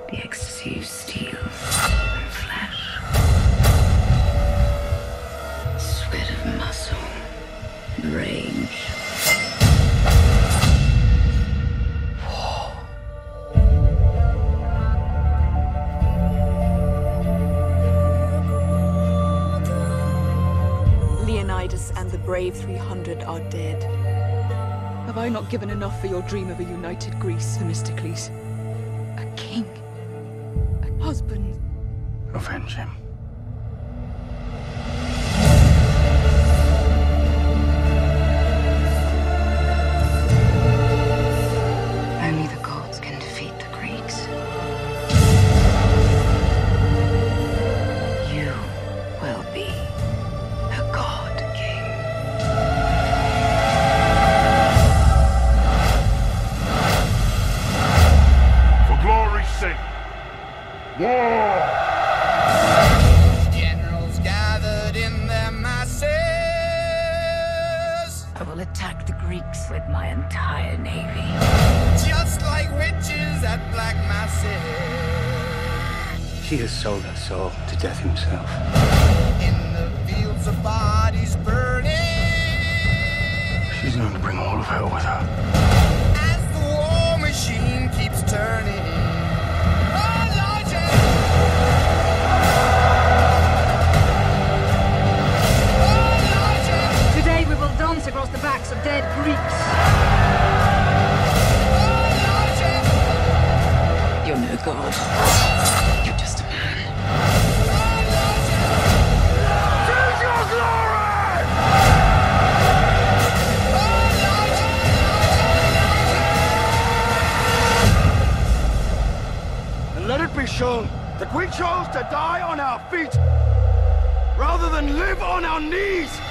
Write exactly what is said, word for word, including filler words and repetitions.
The ecstasy of steel and flesh. Sweat of muscle and rage. Leonidas and the brave three hundred are dead. Have I not given enough for your dream of a united Greece, Themistokles? A king. A husband. Avenge him. Only the gods can defeat the Greeks. You will be a god king. For glory's sake, war! Generals gathered in their masses. I will attack the Greeks with my entire navy. Just like witches at black masses. She has sold her soul to death himself. In the fields of bodies burning. She's going to bring all of hell with her. As the war machine keeps turning. Oh, Lord, oh, Lord, Today we will dance across the backs of dead Greeks. You're no god. You're just a man. Choose your glory! And let it be shown that we chose to die on our feet rather than live on our knees.